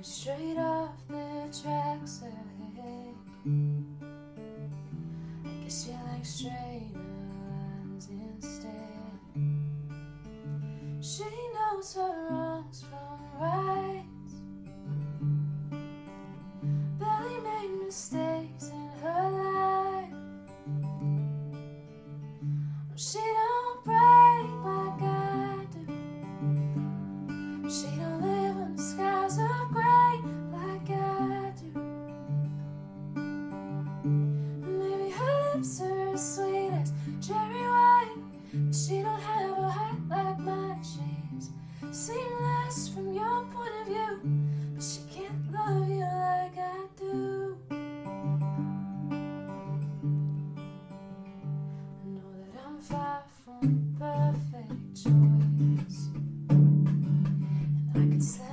straight off the tracks ahead. I guess you like straighter lines instead. She knows her wrongs from rights, barely made mistakes in her life. She don't break like I do. She don't live when the skies are gray like I do. Maybe her lips are as sweet as cherry wine, but she don't have a heart like mine. She's seamless from your point of view, but she can't love you like I do. I know that I'm far from a perfect choice, and I could say